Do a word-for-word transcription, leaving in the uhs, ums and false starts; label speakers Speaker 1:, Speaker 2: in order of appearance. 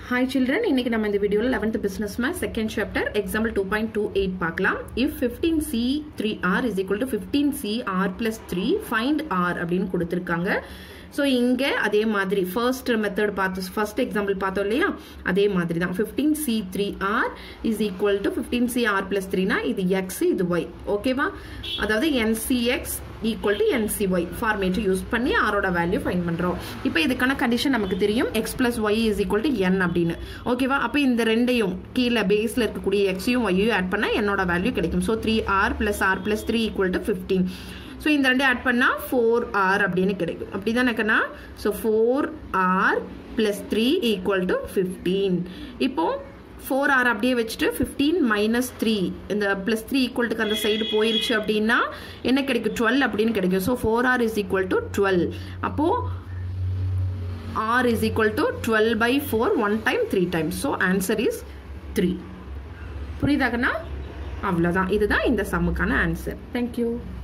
Speaker 1: Hi children, இன்னைக்கு நம்ம இந்த வீடியோல eleventh business math second chapter example two point two eight பார்க்கலாம். If fifteen C three R is equal to fifteen C R plus three, find R அப்படினு கொடுத்திருக்காங்க. So இங்க அதே மாதிரி first method பார்த்து first example பார்த்தோம் இல்லையா, அதே மாதிரி தான் fifteen C three R is equal to fifteen C R plus three னா இது x இது y. ஓகேவா? அதாவது N C X equal to N C Y format use பண்ணி R ஓட வேல்யூ ஃபைண்ட் பண்றோம். இப்போ இதுக்கான கண்டிஷன் நமக்கு தெரியும் x plus y is equal to n அப்படினு. ஓகேவா? அப்ப இந்த ரெண்டையும் கீழ பேஸ்ல இருக்கக்கூடிய x யும் y யும் ஆட் பண்ணா n ஓட வேல்யூ கிடைக்கும். So three R plus R plus three equal to fifteen. So இந்த ரெண்டையும் ஆட் பண்ணா four R அப்படினு கிடைக்கும். அப்படிதானே கண்ணா? So four R plus three equal to fifteen. இப்போ four R அப்படியே வச்சிட்டு fifteen minus three இந்த plus three equal to அந்த சைடு போயிருச்சு அப்படினா என்ன கிடைக்கும்? twelve அப்படினு கிடைக்கும். So four R is equal to twelve. அப்போ R is equal to twelve by four, one time, three times. So answer is three. புரியுதாகனா? அவ்வளவுதான். இதுதான் இந்த சம்முக்கான ஆன்சர். Thank you.